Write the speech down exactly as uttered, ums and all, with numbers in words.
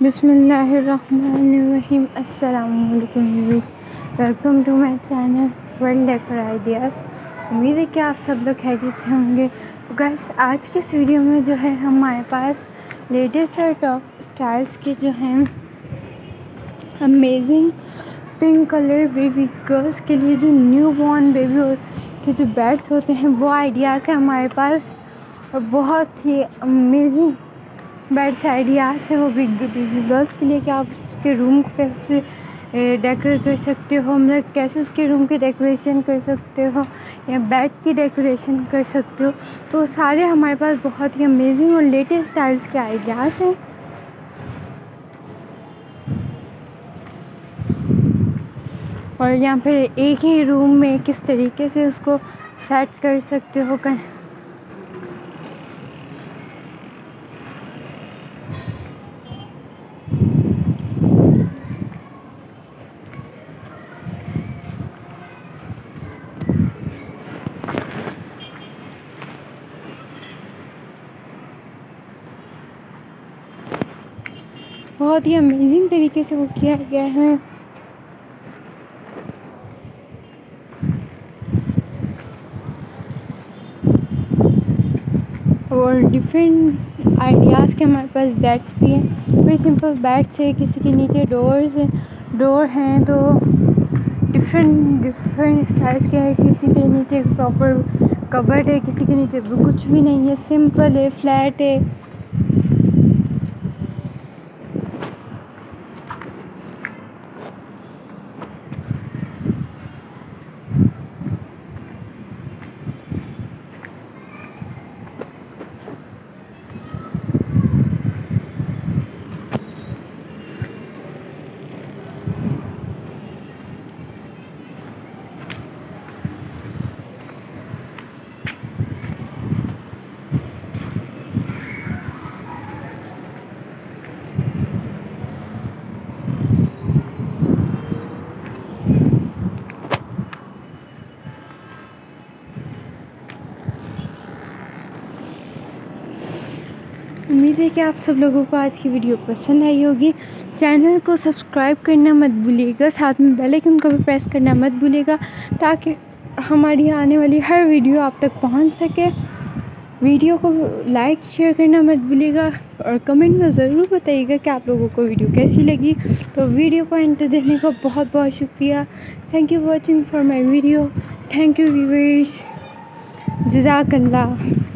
बिस्मिल्लाहिर्रहमानिर्रहीम। अस्सलामुअलैकुम viewers, welcome to my channel World Decor Ideas. उम्मीद है कि आप सब लोग खैरियत से होंगे। तो गाइस, आज के इस वीडियो में जो है हमारे पास लेटेस्ट और टॉप स्टाइल्स के जो हैं amazing pink colour baby girls के लिए जो न्यू बॉर्न बेबी के जो बेड्स होते हैं वो आइडियाज़ है हमारे पास, और बहुत ही अमेजिंग बेड्स आइडियाज़ है वो बिग बिग गर्ल्स के लिए कि आप उसके रूम को कैसे डेकोरेट कर सकते हो, मतलब कैसे उसके रूम की डेकोरेशन कर सकते हो या बेड की डेकोरेशन कर सकते हो। तो सारे हमारे पास बहुत ही अमेजिंग और लेटेस्ट स्टाइल्स के आइडियाज़ हैं। और यहाँ पर एक ही रूम में किस तरीके से उसको सेट कर सकते हो कहीं बहुत ही अमेजिंग तरीके से वो किया गया है। और डिफरेंट आइडियाज़ के हमारे पास बेड्स भी हैं। कोई सिंपल बेड्स है, किसी के नीचे डोर्स डोर हैं तो डिफरेंट डिफरेंट स्टाइल्स के हैं। किसी के नीचे प्रॉपर कबर्ड है, किसी के नीचे कुछ भी नहीं है, सिंपल है, फ्लैट है। उम्मीद है कि आप सब लोगों को आज की वीडियो पसंद आई होगी। चैनल को सब्सक्राइब करना मत भूलिएगा, साथ में बेल आइकन को भी प्रेस करना मत भूलिएगा ताकि हमारी आने वाली हर वीडियो आप तक पहुंच सके। वीडियो को लाइक शेयर करना मत भूलिएगा और कमेंट में ज़रूर बताइएगा कि आप लोगों को वीडियो कैसी लगी। तो वीडियो को एंड तक देखने का बहुत बहुत शुक्रिया। Thank you watching for my video. Thank you viewers. जज़ाकल्लाह।